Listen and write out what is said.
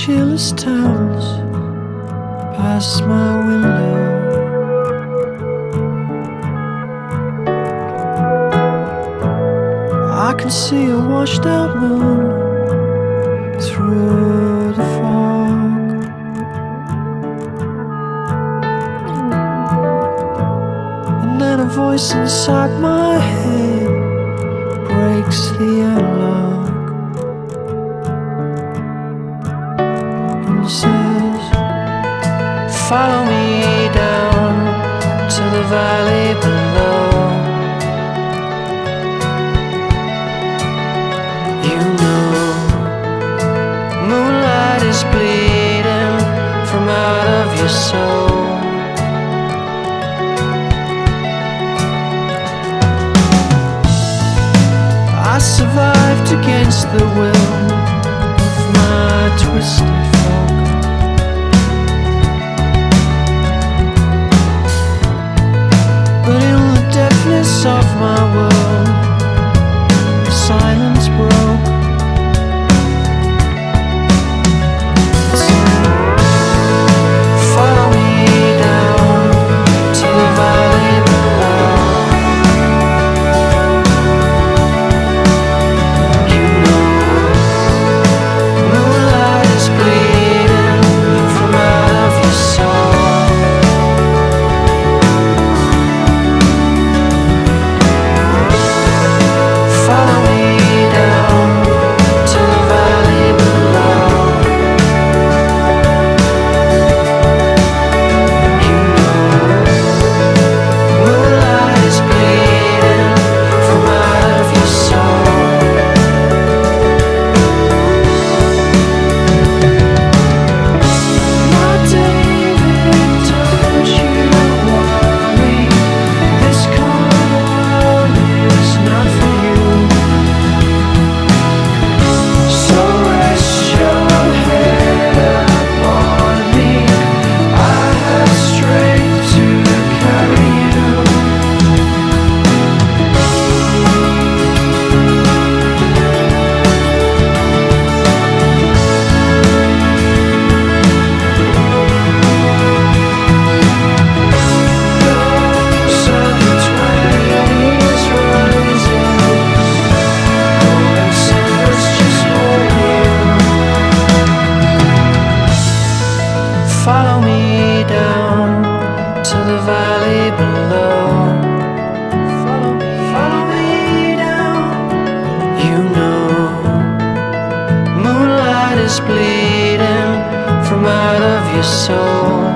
cheerless towns past my window. I can see a washed out moon through the fog. And then a voice inside my head breaks the analog and says, follow me down to the valley below. You know, moonlight is bleeding from out of your soul. I survived against the will of my twisted folk. But in the deafness of my world, silence broke. Follow me down to the valley below. You know, moonlight is bleeding from out of your soul. Follow me down to the valley below. You know, moonlight is bleeding from out of your soul. My David, don't you worry, this cold world is not for you. So rest your head upon me, I have strength to carry you. Those are the 20s rising, golden summers just for you. Follow me down to the valley below. Follow me down. You know, moonlight is bleeding from out of your soul.